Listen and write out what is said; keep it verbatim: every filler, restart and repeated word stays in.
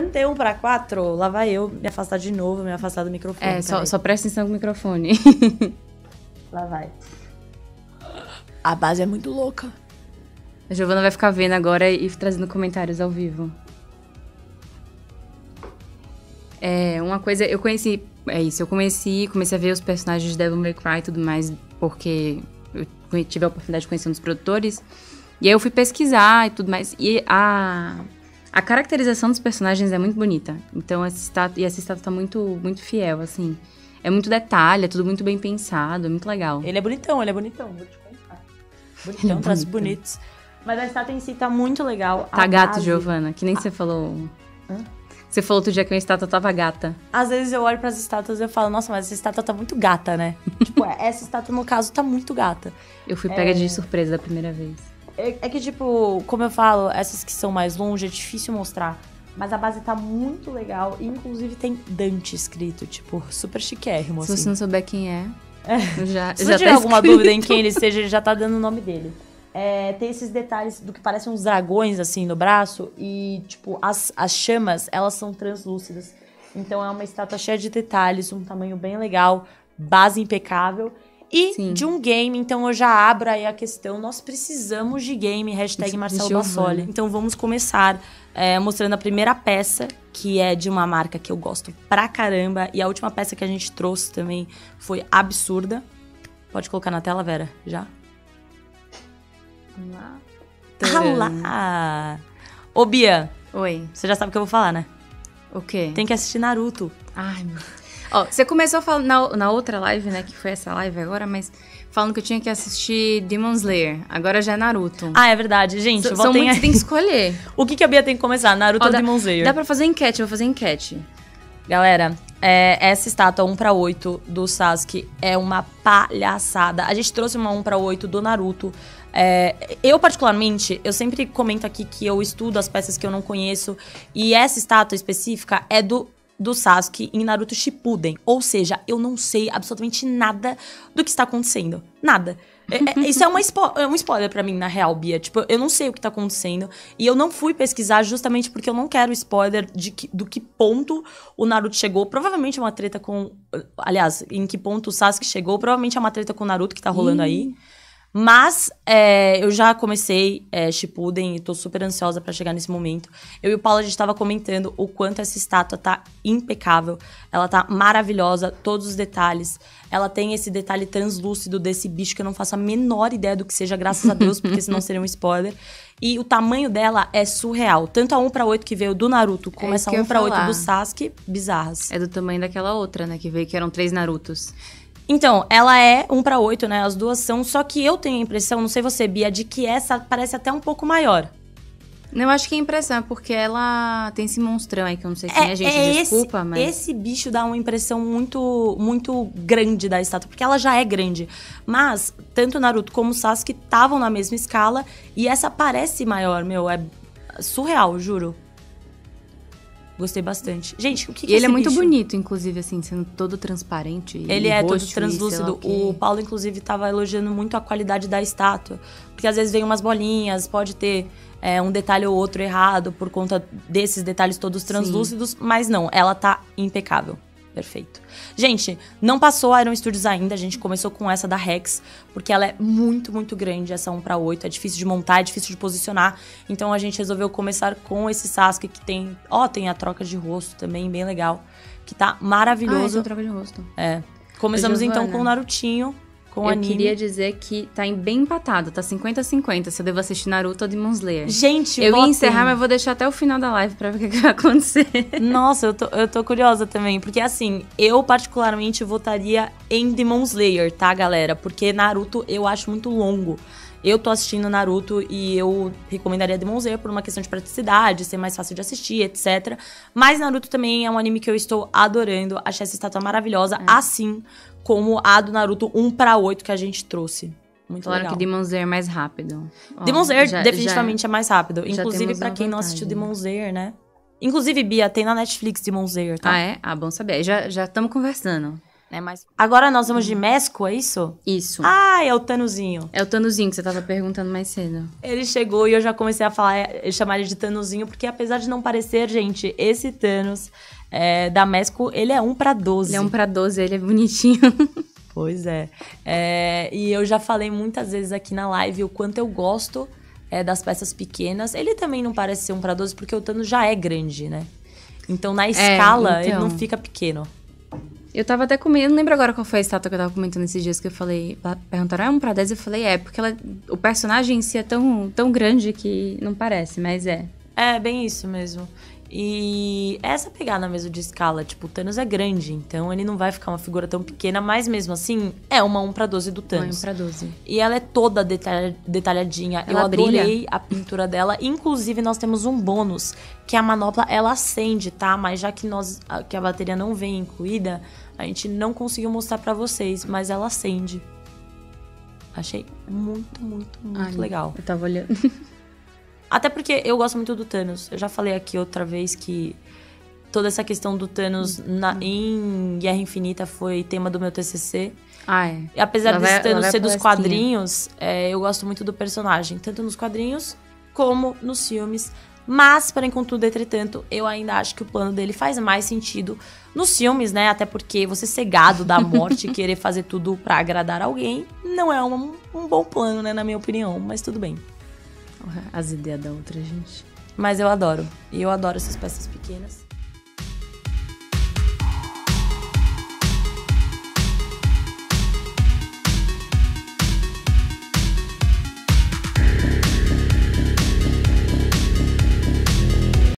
manter um pra quatro, lá vai eu me afastar de novo, me afastar do microfone. É, só, só presta atenção com o microfone. Lá vai. A base é muito louca. A Giovana vai ficar vendo agora e trazendo comentários ao vivo. É, uma coisa, eu conheci... É isso, eu conheci, comecei a ver os personagens de Devil May Cry e tudo mais, porque eu tive a oportunidade de conhecer um dos produtores. E aí eu fui pesquisar e tudo mais. E a, a caracterização dos personagens é muito bonita. Então, essa estátua, e essa estátua tá muito, muito fiel, assim. É muito detalhe, é tudo muito bem pensado, é muito legal. Ele é bonitão, ele é bonitão, vou te contar. Bonitão, é traços bonitos. Mas a estátua em si tá muito legal. Tá a gato, base... Giovana, que nem ah. você falou... Hã? Você falou outro dia que a estátua tava gata. Às vezes eu olho pras estátuas e eu falo, nossa, mas essa estátua tá muito gata, né? Tipo, essa estátua, no caso, tá muito gata. Eu fui pega é... de surpresa da primeira vez. É, é que, tipo, como eu falo, essas que são mais longe é difícil mostrar. Mas a base tá muito legal. E, inclusive, tem Dante escrito, tipo, super chiquérrimo, Se assim. você não souber quem é, é. já, Se já você tiver tá alguma escrito. dúvida em quem ele seja, ele já tá dando o nome dele. É, tem esses detalhes do que parecem uns dragões, assim, no braço. E, tipo, as, as chamas, elas são translúcidas. Então, é uma estátua cheia de detalhes, um tamanho bem legal, base impecável. E Sim. de um game, então eu já abro aí a questão. Nós precisamos de game, hashtag Marcelo Bassoli. Então, vamos começar é, mostrando a primeira peça, que é de uma marca que eu gosto pra caramba. E a última peça que a gente trouxe também foi absurda. Pode colocar na tela, Vera? Já? Vamos lá. Ah lá! Ô, Bia. Oi. Você já sabe o que eu vou falar, né? O quê? Tem que assistir Naruto. Ai, meu Deus. Ó, você começou a falar na, na outra live, né? Que foi essa live agora, mas falando que eu tinha que assistir Demon Slayer. Agora já é Naruto. Ah, é verdade. Gente, S são muitos, a... você tem que escolher. O que, que a Bia tem que começar? Naruto Ó, ou dá, Demon Slayer? Dá pra fazer enquete, eu vou fazer enquete. Galera, é, essa estátua um pra oito do Sasuke é uma palhaçada. A gente trouxe uma um pra oito do Naruto. É, eu, particularmente, eu sempre comento aqui que eu estudo as peças que eu não conheço. E essa estátua específica é do, do Sasuke em Naruto Shippuden. Ou seja, eu não sei absolutamente nada do que está acontecendo. Nada. É, é, isso é, uma spo é um spoiler pra mim, na real, Bia. Tipo, eu não sei o que tá acontecendo. E eu não fui pesquisar justamente porque eu não quero spoiler de que, do que ponto o Naruto chegou. Provavelmente é uma treta com... Aliás, em que ponto o Sasuke chegou. Provavelmente é uma treta com o Naruto que tá rolando Ih. aí. Mas é, eu já comecei é, Shippuden e tô super ansiosa pra chegar nesse momento. Eu e o Paulo, a gente tava comentando o quanto essa estátua tá impecável. Ela tá maravilhosa, todos os detalhes. Ela tem esse detalhe translúcido desse bicho que eu não faço a menor ideia do que seja, graças a Deus, porque senão seria um spoiler. E o tamanho dela é surreal. Tanto a um pra oito que veio do Naruto, como é essa um pra oito do Sasuke, bizarras. É do tamanho daquela outra, né, que veio, que eram três Narutos. Então, ela é um pra oito, né? As duas são. Só que eu tenho a impressão, não sei você, Bia, de que essa parece até um pouco maior. Não, eu acho que é impressão, porque ela tem esse monstrão aí, que eu não sei quem é, é gente, é desculpa, esse, mas... Esse bicho dá uma impressão muito, muito grande da estátua, porque ela já é grande. Mas, tanto Naruto como Sasuke estavam na mesma escala, e essa parece maior, meu, é surreal, juro. Gostei bastante. Gente, o que, que e é ele esse é muito bicho? bonito, inclusive, assim, sendo todo transparente. Ele é todo roxo, translúcido. O, o Paulo, inclusive, tava elogiando muito a qualidade da estátua. Porque às vezes vem umas bolinhas, pode ter é, um detalhe ou outro errado por conta desses detalhes todos translúcidos. Sim. Mas não, ela tá impecável. Perfeito. Gente, não passou a Iron Studios ainda, a gente começou com essa da Rex, porque ela é muito, muito grande, essa um pra oito, é difícil de montar, é difícil de posicionar, então a gente resolveu começar com esse Sasuke que tem, ó, tem a troca de rosto também, bem legal, que tá maravilhoso. Ah, é a troca de rosto. É. Começamos Giovana, então com o Narutinho, com o eu anime. Eu queria dizer que tá bem empatado, tá cinquenta a cinquenta, se eu devo assistir Naruto ou Demon Slayer. Gente, eu votem. ia encerrar, mas vou deixar até o final da live pra ver o que, que vai acontecer. Nossa, eu tô, eu tô curiosa também, porque assim, eu particularmente votaria em Demon Slayer, tá, galera? Porque Naruto eu acho muito longo. Eu tô assistindo Naruto e eu recomendaria Demon Slayer por uma questão de praticidade, ser mais fácil de assistir, etcétera. Mas Naruto também é um anime que eu estou adorando, achei essa estátua maravilhosa, é. assim como a do Naruto um pra oito que a gente trouxe. Muito Falaram legal. que Demon Slayer é mais rápido. Demon Slayer já, definitivamente já, é mais rápido. Inclusive, pra quem vantagem. não assistiu Demon Slayer, né? Inclusive, Bia, tem na Netflix Demon Slayer, tá? Ah, é? Ah, bom saber. Já estamos conversando. né? Mas agora nós vamos de Mesco, é isso? Isso. Ah, é o Thanusinho. É o Thanuzinho que você tava perguntando mais cedo. Ele chegou e eu já comecei a falar, chamar ele de Thanuzinho, porque apesar de não parecer, gente, esse Thanos é, da Mesco, ele é um pra doze. Ele é um pra doze, ele é bonitinho. Pois é. é. E eu já falei muitas vezes aqui na live o quanto eu gosto é, das peças pequenas. Ele também não parece ser um pra doze, porque o Thanos já é grande, né? Então, na escala, é, então... ele não fica pequeno. Eu tava até comendo, não lembro agora qual foi a estátua que eu tava comentando esses dias que eu falei, perguntaram, é um pra dez? Eu falei, é, porque ela, o personagem em si é tão, tão grande que não parece, mas é. É, bem isso mesmo. E essa pegada mesmo de escala, tipo, o Thanos é grande, então ele não vai ficar uma figura tão pequena, mas mesmo assim, é uma um pra doze do Thanos. um pra doze. E ela é toda detalha, detalhadinha. Ela eu adorei brilha. a pintura dela. Inclusive, nós temos um bônus, que a manopla, ela acende, tá? Mas já que, nós, que a bateria não vem incluída, a gente não conseguiu mostrar pra vocês, mas ela acende. Achei muito, muito, muito Ai, legal. Eu tava olhando. Até porque eu gosto muito do Thanos. Eu já falei aqui outra vez que toda essa questão do Thanos na, em Guerra Infinita foi tema do meu T C C. Ah, é. E apesar Ela desse vai- Thanos ela vai ser dos palestrinha. quadrinhos, é, eu gosto muito do personagem. Tanto nos quadrinhos como nos filmes. Mas, porém, contudo, entretanto, eu ainda acho que o plano dele faz mais sentido nos filmes, né? Até porque você ser gado da morte e querer fazer tudo pra agradar alguém não é um, um bom plano, né? Na minha opinião. Mas tudo bem. As ideias da outra, gente. Mas eu adoro. E eu adoro essas peças pequenas.